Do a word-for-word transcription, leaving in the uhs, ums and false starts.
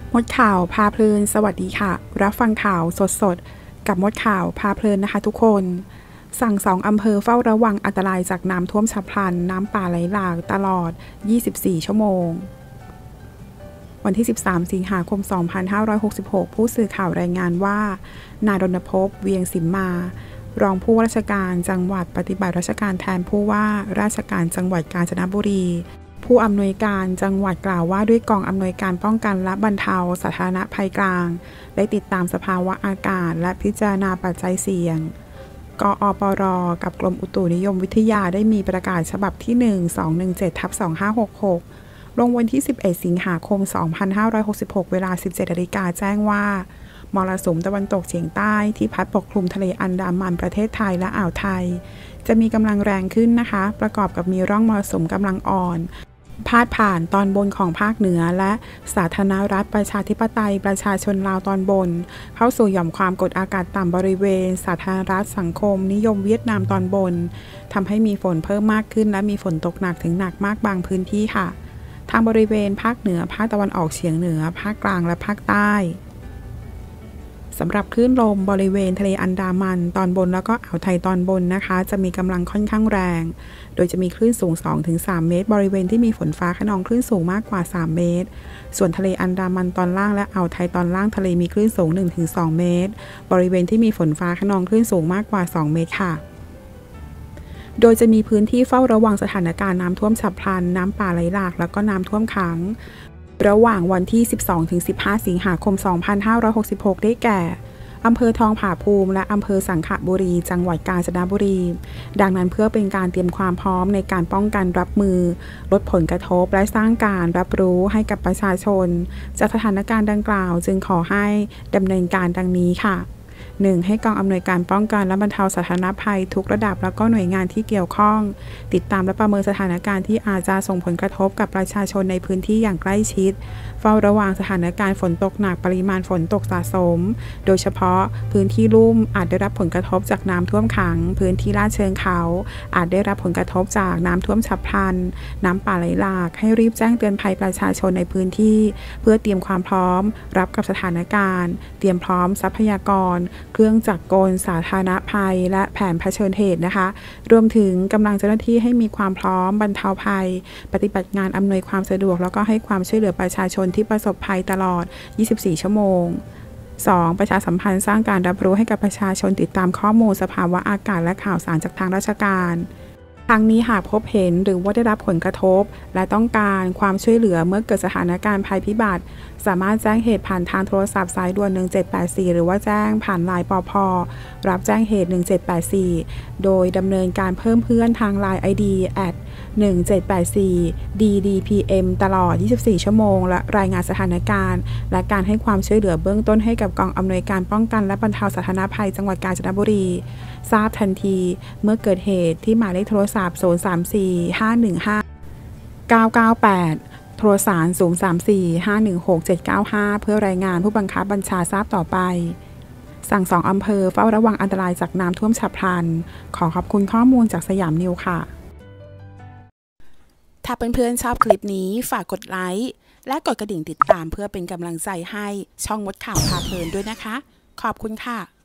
มดข่าวพาเพลินสวัสดีค่ะรับฟังข่าวสดๆกับมดข่าวพาเพลินนะคะทุกคนสั่งสองอำเภอเฝ้าระวังอันตรายจากน้ำท่วมฉับพลันน้ำป่าไหลหลากตลอดยี่สิบสี่ชั่วโมงวันที่สิบสามสิงหาคมสองพันห้าร้อยหกสิบหกผู้สื่อข่าวรายงานว่านายรณพพเวียงสิมมารองผู้ว่าราชการจังหวัดปฏิบัติราชการแทนผู้ว่าราชการจังหวัดกาญจนบุรีผู้อำนวยการจังหวัดกล่าวว่าด้วยกองอำนวยการป้องกันและบรรเทาสาธารณภัยกลางได้ติดตามสภาวะอากาศและพิจารณาปัจจัยเสี่ยงกอปรกับกรมอุตุนิยมวิทยาได้มีประกาศฉบับที่ หนึ่ง สอง หนึ่ง เจ็ด ทับ สองห้าหกหก ลงวันที่ สิบเอ็ด สิงหาคม สองพันห้าร้อยหกสิบหก เวลา สิบเจ็ด นาฬิกาแจ้งว่ามรสุมตะวันตกเฉียงใต้ที่พัดปกคลุมทะเลอันดามันประเทศไทยและอ่าวไทยจะมีกำลังแรงขึ้นนะคะประกอบกับมีร่องมรสุมกำลังอ่อนพาดผ่านตอนบนของภาคเหนือและสาธารณรัฐประชาธิปไตยประชาชนลาวตอนบนเข้าสู่หย่อมความกดอากาศต่ำบริเวณสาธารณรัฐสังคมนิยมเวียดนามตอนบนทำให้มีฝนเพิ่มมากขึ้นและมีฝนตกหนักถึงหนักมากบางพื้นที่ค่ะทางบริเวณภาคเหนือภาคตะวันออกเฉียงเหนือภาคกลางและภาคใต้สำหรับคลื่นลมบริเวณทะเลอันดามันตอนบนแล้วก็อ่าวไทยตอนบนนะคะจะมีกำลังค่อนข้างแรงโดยจะมีคลื่นสูง สองถึงสาม เมตรบริเวณที่มีฝนฟ้าคะนองคลื่นสูงมากกว่าสามเมตรส่วนทะเลอันดามันตอนล่างและอ่าวไทยตอนล่างทะเลมีคลื่นสูง หนึ่งถึงสอง เมตรบริเวณที่มีฝนฟ้าคะนองคลื่นสูงมากกว่าสองเมตรค่ะโดยจะมีพื้นที่เฝ้าระวังสถานการณ์น้ำท่วมฉับพลันน้ำป่าไหลหลากแล้วก็น้ำท่วมขังระหว่างวันที่ สิบสองถึงสิบห้า สิงหาคม สองพันห้าร้อยหกสิบหก ได้แก่อำเภอทองผาภูมิและอำเภอสังขบุรีจังหวัดกาญจนบุรีดังนั้นเพื่อเป็นการเตรียมความพร้อมในการป้องกันรับมือลดผลกระทบและสร้างการรับรู้ให้กับประชาชนจากสถานการณ์ดังกล่าวจึงขอให้ดำเนินการดังนี้ค่ะหนึ่งให้กองอำนวยการป้องกันและบรรเทาสาธารณภัยทุกระดับแล้วก็หน่วยงานที่เกี่ยวข้องติดตามและประเมินสถานการณ์ที่อาจจะส่งผลกระทบกับประชาชนในพื้นที่อย่างใกล้ชิดเฝ้าระวังสถานการณ์ฝนตกหนักปริมาณฝนตกสะสมโดยเฉพาะพื้นที่ลุ่มอาจได้รับผลกระทบจากน้ำท่วมขังพื้นที่ลาดเชิงเขาอาจได้รับผลกระทบจากน้ำท่วมฉับพลันน้ำป่าไหลหลากให้รีบแจ้งเตือนภัยประชาชนในพื้นที่เพื่อเตรียมความพร้อมรับกับสถานการณ์เตรียมพร้อมทรัพยากรเครื่องจักรกลสาธารณภัยและแผนเผชิญเหตุนะคะรวมถึงกำลังเจ้าหน้าที่ให้มีความพร้อมบรรเทาภัยปฏิบัติงานอำนวยความสะดวกแล้วก็ให้ความช่วยเหลือประชาชนที่ประสบภัยตลอดยี่สิบสี่ชั่วโมง สอง ประชาสัมพันธ์สร้างการรับรู้ให้กับประชาชนติดตามข้อมูลสภาวะอากาศและข่าวสารจากทางราชการทางนี้หากพบเห็นหรือว่าได้รับผลกระทบและต้องการความช่วยเหลือเมื่อเกิดสถานการณ์ภัยพิบัติสามารถแจ้งเหตุผ่านทางโทรศัพท์สายด่วนหนึ่งเจ็ดแปดสี่หรือว่าแจ้งผ่านไลน์ปภ.รับแจ้งเหตุหนึ่งเจ็ดแปดสี่โดยดำเนินการเพิ่มเพื่อนทาง ไลน์ ไอ ดี แอท หนึ่งเจ็ดแปดสี่ ดี ดี พี เอ็ม ตลอดยี่สิบสี่ชั่วโมงและรายงานสถานการณ์และการให้ความช่วยเหลือเบื้องต้นให้กับกองอำนวยการป้องกันและบรรเทาสาธารณภัยจังหวัดกาญจนบุรีทราบทันทีเมื่อเกิดเหตุที่หมายเลขโทรศัพท์ศูนย์ สาม สี่ ห้า หนึ่ง ห้า เก้า เก้า แปดโทรสารศูนย์ สาม สี่ ห้า หนึ่ง หก เจ็ด เก้า ห้าเพื่อรายงานผู้บังคับบัญชาทราบต่อไปสั่งสองอำเภอเฝ้าระวังอันตรายจากน้ำท่วมฉับพลันขอขอบคุณข้อมูลจากสยามนิวค่ะถ้าเพื่อนๆชอบคลิปนี้ฝากกดไลค์และกดกระดิ่งติดตามเพื่อเป็นกำลังใจให้ช่องมดข่าวพาเพลินด้วยนะคะขอบคุณค่ะ